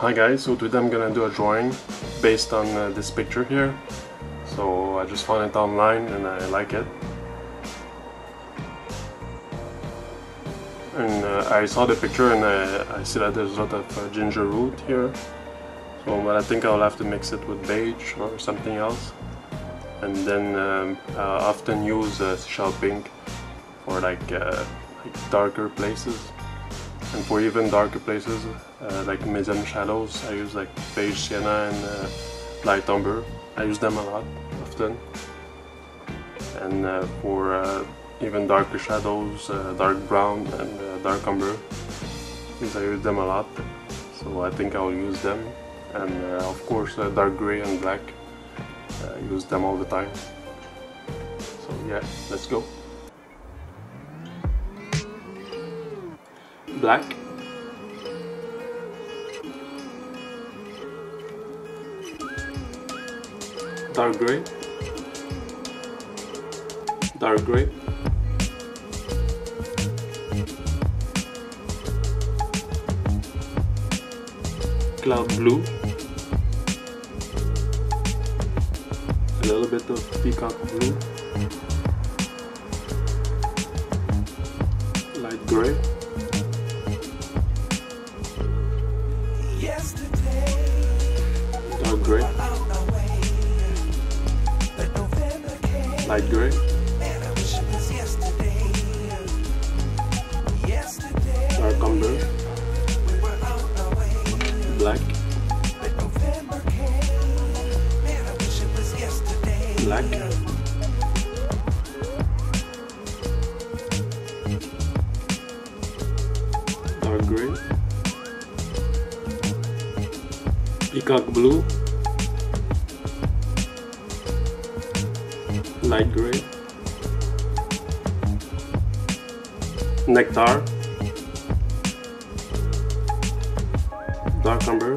Hi guys, so today I'm gonna do a drawing based on this picture here. So I just found it online and I like it. And I saw the picture and I see that there's a lot of ginger root here. So but I think I'll have to mix it with beige or something else. And then I often use seashell pink for like darker places. And for even darker places, like medium shadows, I use like beige sienna and light umber. I use them a lot, often. And for even darker shadows, dark brown and dark umber, I use them a lot. So I think I'll use them. And of course, dark gray and black, I use them all the time. So yeah, let's go. Black, dark gray, dark gray, cloud blue, a little bit of peacock blue, light gray, dark gray, light gray, dark umber, black, black, dark gray, peacock blue, light gray, nectar, dark umber.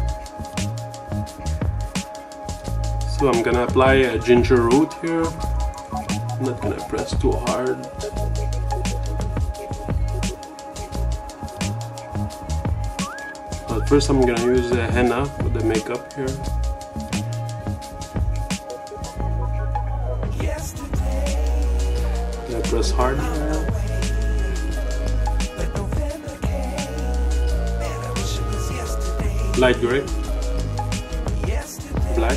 So I'm gonna apply a ginger root here. I'm not gonna press too hard. But first I'm gonna use henna for the makeup here. Gonna press hard here. Light gray, black,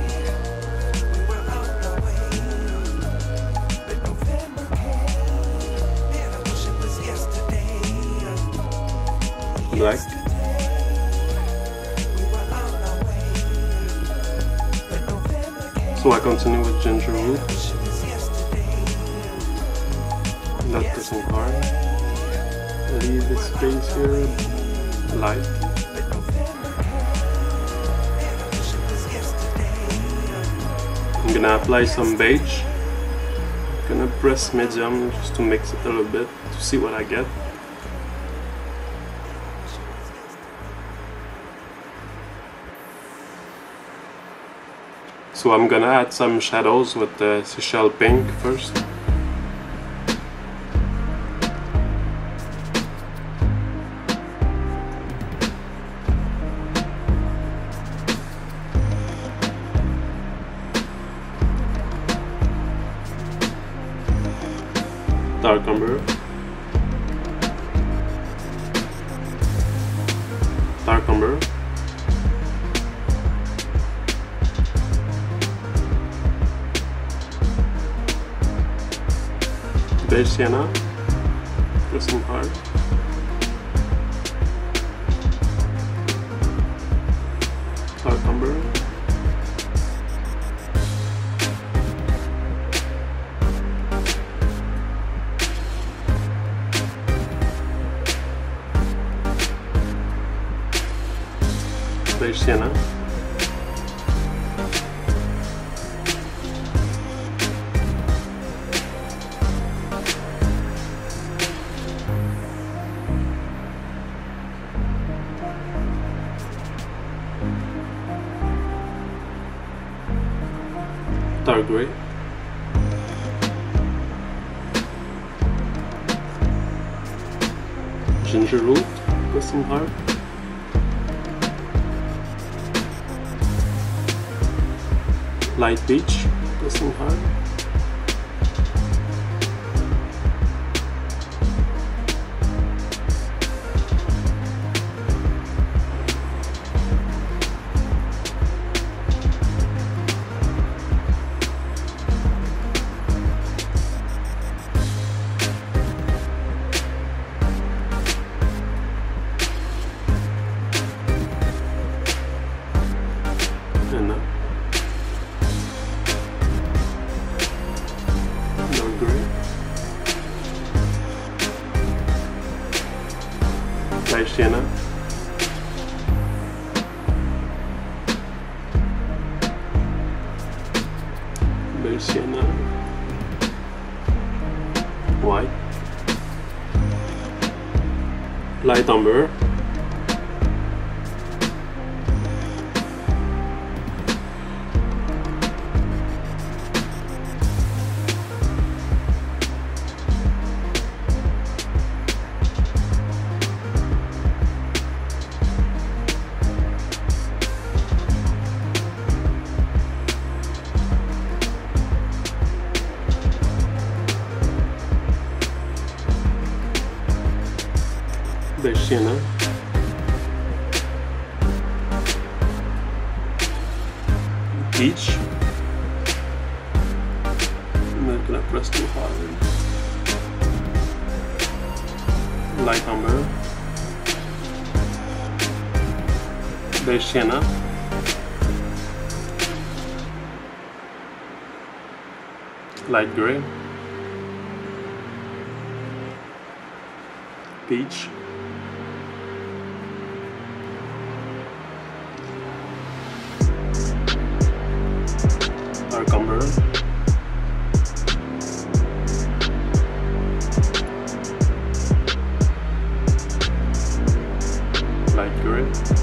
black, so I continue with ginger root, not pressing hard, leave the space here, light, I'm gonna apply some beige. I'm gonna press medium just to mix it a little bit to see what I get. So I'm gonna add some shadows with the seashell pink first. Dark umber, dark umber, beige sienna, pressing hard, dark umber, beige sienna, dark gray, ginger root, pressing hard, Light peach, pressing hard. And dark gray, light sienna, beige sienna, white, light umber, beige sienna, peach. I'm not gonna press too hard. Light umber, beige sienna, light gray, peach, dark umber, light gray,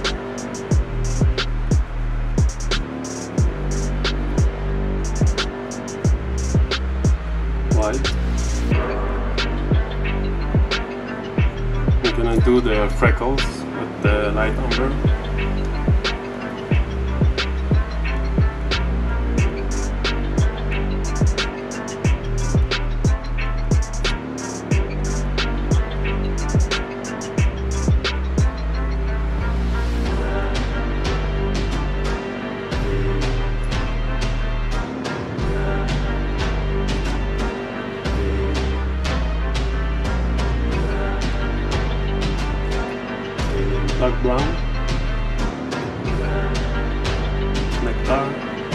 white. I'm gonna do the freckles with the light umber. Dark brown, nectar,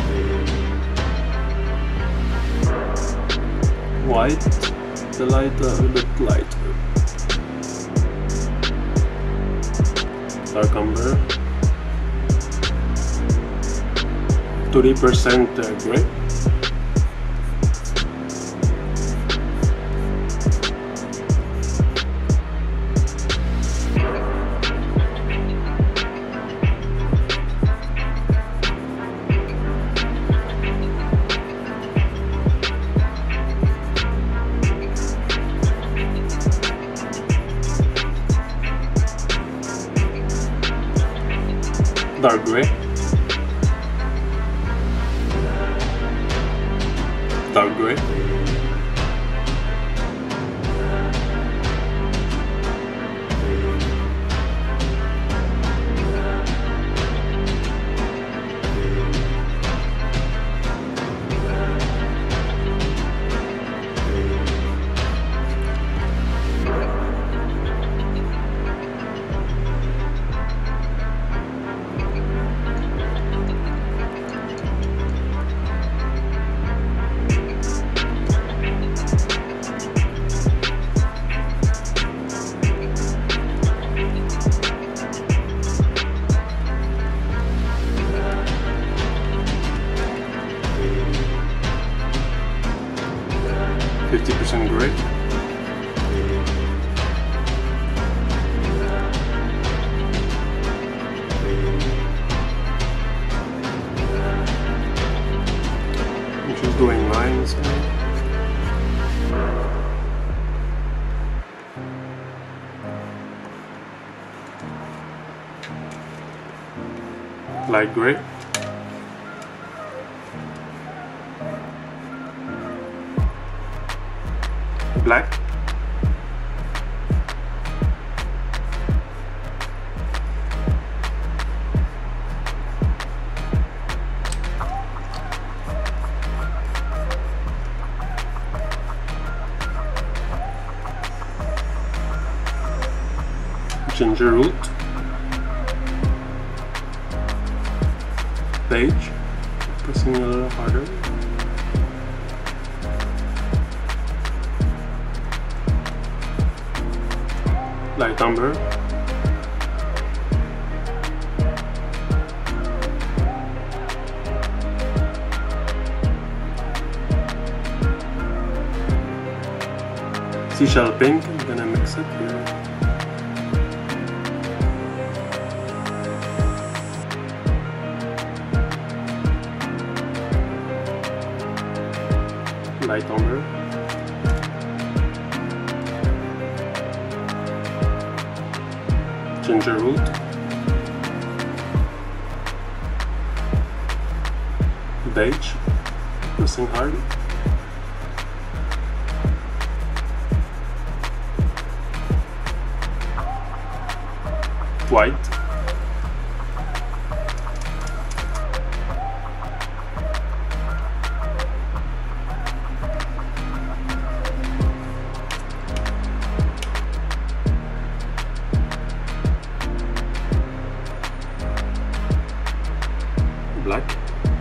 white, the light a bit lighter, dark umber, 30% gray, dark gray, dark gray, gray, I'm just doing lines here. Light gray, black, ginger root, beige, pressing a little harder, light umber, seashell pink. I'm gonna mix it here. Light umber, ginger root, beige, pressing hard, white, black,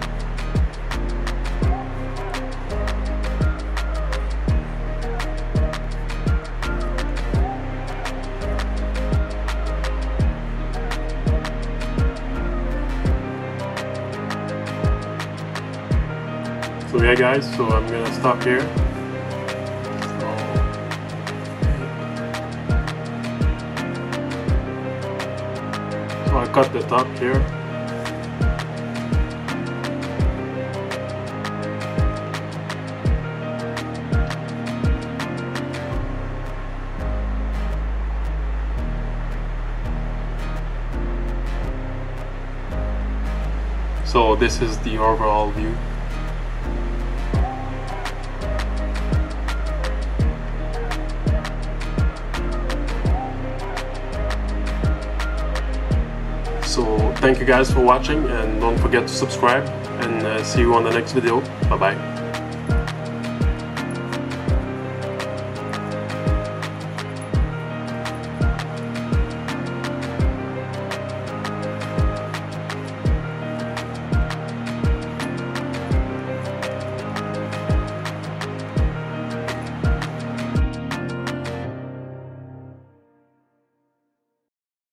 so yeah guys, so I'm gonna stop here. So I cut the top here. So this is the overall view. So thank you guys for watching, and don't forget to subscribe, and see you on the next video. Bye bye.